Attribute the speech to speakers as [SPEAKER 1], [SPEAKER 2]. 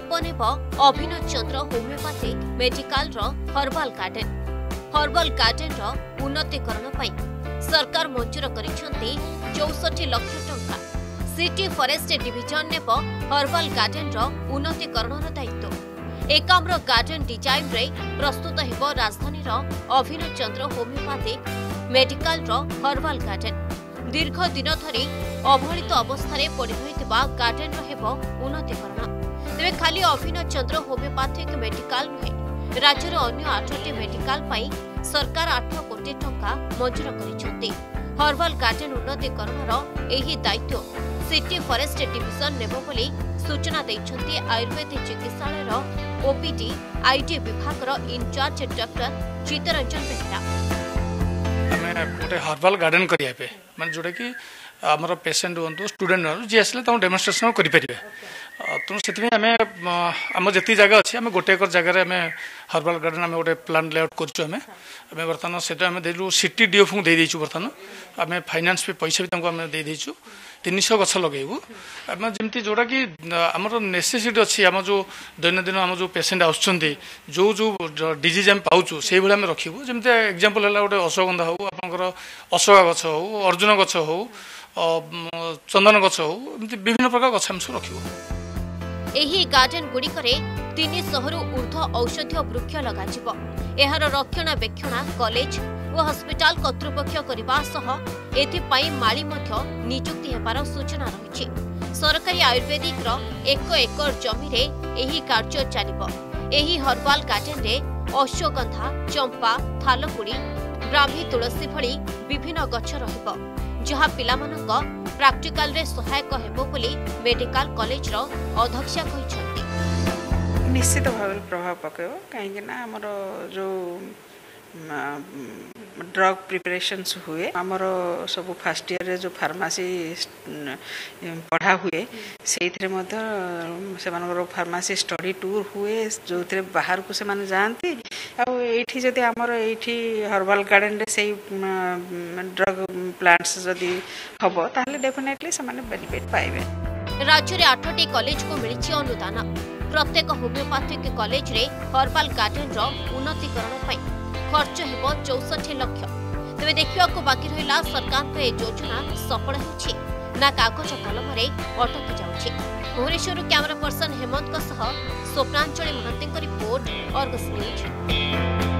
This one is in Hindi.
[SPEAKER 1] रूप नेब Abhinav Chandra homeopathic medical herbal garden उन्नतीकरण पर सरकार मंजूर करिसेंती 64 लाख टंका। सिटी फॉरेस्ट डिविजन नेब हर्बाल गार्डन उन्नतीकरण दायित्व। एकाम्र गार्डन डिजाइन रे प्रस्तुत हेब राजधानी Abhinav Chandra homeopathic medical herbal garden. दीर्घ दिन धरी अवहेलित अवस्था पड़ी रही गार्डन उन्नतीकरण। तेरे खाली अभिनव चंद्र होमियोपैथिक मेडिकल नुहे राज्यर अन्य 8टी मेडिकल पाई सरकार 8 कोटी टंका मंजूर करिसेंती। हर्बाल गार्डन उन्नतीकरण एही दायित्व सिटी फॉरेस्ट डिविजन नेबो बोली सूचना दैछंती आयुर्वेद चिकित्सालय ओपीडी आईटी विभाग इनचार्ज डॉक्टर चित्तरंजन बेहेरा।
[SPEAKER 2] आमे गोटे हर्बाल गार्डन करिया पे माने जोटा कि आमर पेसेंट हूँ स्टूडेंट हूँ जी आसले डेमोन्स्ट्रेशन करें तेणु से आम जी जगह अच्छी आम गोटे एकर जगह आम हर्बाल गार्डन आम गोटे प्लान लेआउट करें बर्तमान से देलु सिटी डीएफ को देदेचु। बर्तमान आम फाइनान्स भी पैसा भी दे देदेचु 300 गछ लगेबू आम जमी जोटा कि आमर नेसेसिटी अच्छी आम जो दैनंदिन आम जो पेसेंट आसुँच जो जो डिजीज आम पाचु से भाई आम रखू जमी एग्जांपल है गोटे अश्वगंधा हो आपंकर अशोका गछ हो अर्जुन गछ हो चंदन गछ हो विभिन्न प्रकार गछ आम सब रखू।
[SPEAKER 1] एही गार्डन गुड़िकरे 300 रु ऊर्ध्व औषधीय वृक्ष लगाजिबो। एहार रक्षणाबेक्षण कॉलेज और हॉस्पिटल कर्तृपक्ष करबा सह एथिपाई माली मध्य नियुक्ति हेबार सूचना रहिछि। सरकारी आयुर्वेदिक 1 एकर जमी रे एही कार्य चलिबो। एही हर्बाल गार्डन रे अश्वगंधा चंपा थालकुड़ी ब्राह्मी तुलसी भली विभिन्न गछ रहिबो जहा पिलामानक प्रैक्टिकल रे सहायक हेबो बोली मेडिकल कॉलेज रो अध्यक्षा कहिसंती।
[SPEAKER 3] निश्चित भाव प्रभाव पकेबो कहीं ना हमर जो ड्रग प्रिपरेशंस हुए आमर सब फर्स्ट ईयर रे जो फार्मेसी पढ़ा हुए से फार्मेसी स्टडी टूर हुए जो बाहर को से जानती आठी जदि आमर एठी हर्बाल गार्डन रे से ड्रग प्लांट्स जदि हबो ताहले डेफिनेटली से बेनिफिट पाइबे।
[SPEAKER 1] राज्य रे 8टी कॉलेज को मिलिछि अनुदान। प्रत्येक होमियोपैथिक कॉलेज रे हर्बाल गार्डन रो उन्नतीकरण पई खर्च हेबो 64 लाख। तेबे देखिया को बाकी रहिला सरकार के योजना सफल होछि ना कागज कलम रे अटकी जाउछि। भुवनेश्वर कैमरा पर्सन हेमंत सह Swapnanjali Mahanty report Argus news.